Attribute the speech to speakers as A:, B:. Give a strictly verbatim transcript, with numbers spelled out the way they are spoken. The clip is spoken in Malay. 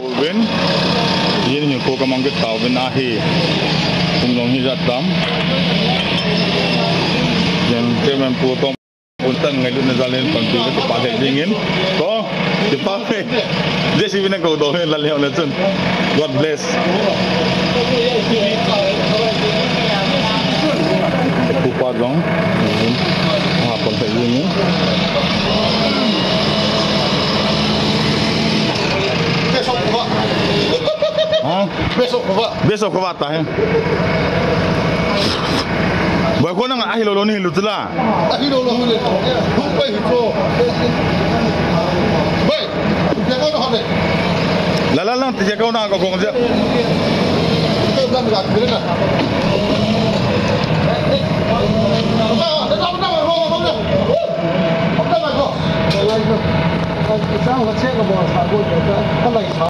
A: bên yên những cô cầm cái tàu bên na hi cùng lòng hi giặt tắm yang temen pu tom punten ngai lun zalen pantu ke pakai dingin to dipakai dia si bina kau dohen lalle oleh chun God bless pupa dong apa tak ini
B: besok kau
A: ha
B: besok kau
A: besok kau tak ya Baik kau nak ahi lolo ni lutla.
B: Ahi lolo ni lutla. Baik itu. Baik. Jaga kau nak.
A: Lala lang tiga kau nak kau kau je.
B: Kau dah berat berat. Ah, dah dah dah kau kau dah. Kau dah kau. Kalau itu, kalau kita orang cek kau bawa sabun, kita kalau